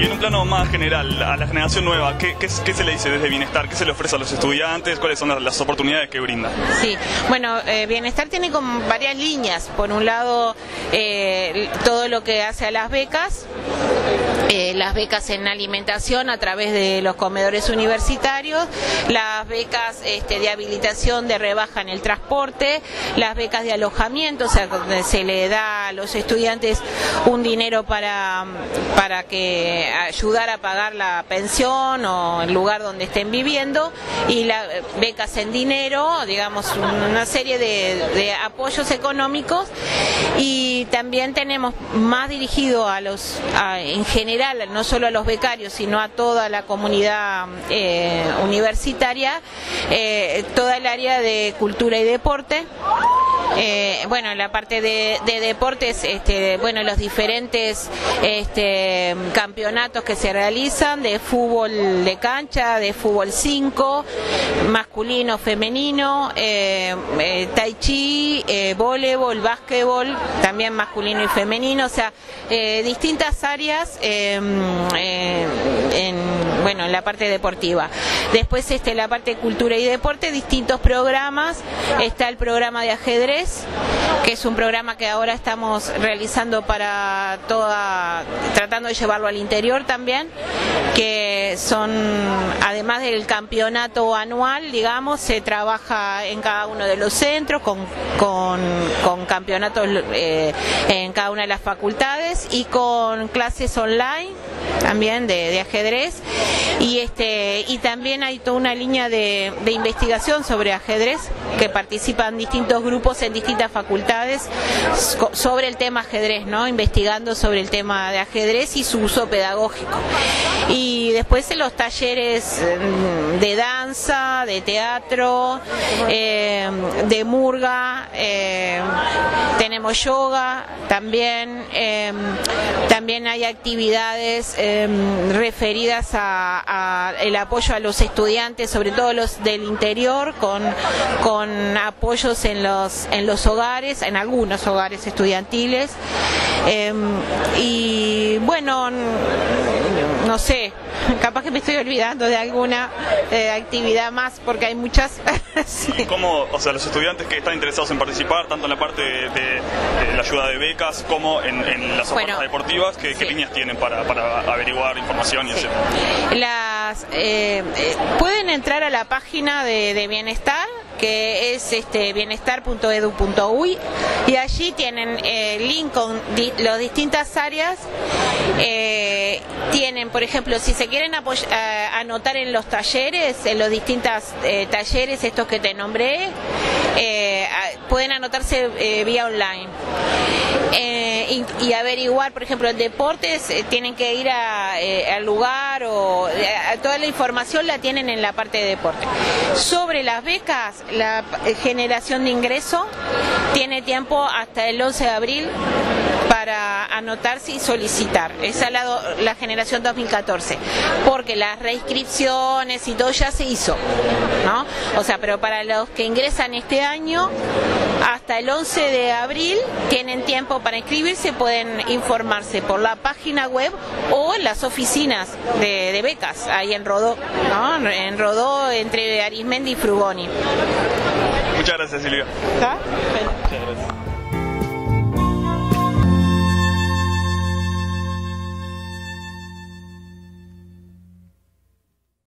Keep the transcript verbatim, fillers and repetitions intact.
Y en un plano más general, a la generación nueva, ¿qué, qué, qué se le dice desde Bienestar? ¿Qué se le ofrece a los estudiantes? ¿Cuáles son las, las oportunidades que brinda? Sí, bueno, eh, Bienestar tiene como varias líneas. Por un lado, eh, todo lo que hace a las becas, eh, las becas en alimentación a través de los comedores universitarios, las becas este, de habilitación de rebaja en el transporte, las becas de alojamiento, o sea, donde se le da a los estudiantes un dinero para, para que ayudar a pagar la pensión o el lugar donde estén viviendo, y las becas en dinero, digamos, una serie de, de apoyos económicos. Y también tenemos más dirigido a los, a, en general, no solo a los becarios, sino a toda la comunidad eh, universitaria, eh, toda el área de cultura y deporte. Eh, bueno, en la parte de, de deportes, este, bueno, los diferentes este, campeonatos que se realizan de fútbol de cancha, de fútbol cinco, masculino, femenino, eh, eh, tai chi, eh, voleibol, básquetbol, también masculino y femenino, o sea, eh, distintas áreas eh, eh, en, bueno, en la parte deportiva. Después, este, la parte de cultura y deporte, distintos programas. Está el programa de ajedrez, que es un programa que ahora estamos realizando para toda, tratando de llevarlo al interior también, que son, además del campeonato anual, digamos, se trabaja en cada uno de los centros con, con, con campeonatos eh, en cada una de las facultades y con clases online también de, de ajedrez, y este y también hay toda una línea de, de investigación sobre ajedrez, que participan distintos grupos en distintas facultades sobre el tema ajedrez, ¿no? Investigando sobre el tema de ajedrez y su uso pedagógico. Y después en los talleres de danza, de teatro, eh, de murga, eh, tenemos yoga también, eh, también hay actividades eh, referidas a, a el apoyo a los estudiantes, sobre todo los del interior, con, con apoyos en los, en los hogares, en algunos hogares estudiantiles. Eh, y bueno, no sé, capaz que me estoy olvidando de alguna eh, actividad más, porque hay muchas. Sí. ¿Cómo, o sea, los estudiantes que están interesados en participar, tanto en la parte de, de, de la ayuda de becas como en, en las ofertas bueno, deportivas, ¿qué, sí. ¿qué líneas tienen para, para averiguar información y sí. etcétera? Las, eh, eh, pueden entrar a la página de, de Bienestar, que es este, bienestar punto edu punto uy, y allí tienen el eh, link con di las distintas áreas. Eh, tienen, por ejemplo, si se quieren eh, anotar en los talleres, en los distintos eh, talleres estos que te nombré, eh, pueden anotarse eh, vía online. Eh, y, y averiguar, por ejemplo, en deportes eh, tienen que ir a, eh, al lugar, o eh, toda la información la tienen en la parte de deporte. Sobre las becas, la generación de ingreso tiene tiempo hasta el once de abril para anotarse y solicitar. Esa es la, la generación dos mil catorce, porque las reinscripciones y todo ya se hizo, ¿no? O sea, pero para los que ingresan este año, hasta el once de abril tienen tiempo para inscribirse, pueden informarse por la página web o en las oficinas de, de becas, ahí en Rodó, ¿no? En Rodó, entre Arismendi y Frugoni. Muchas gracias, Silvia. ¿Está? Muchas gracias.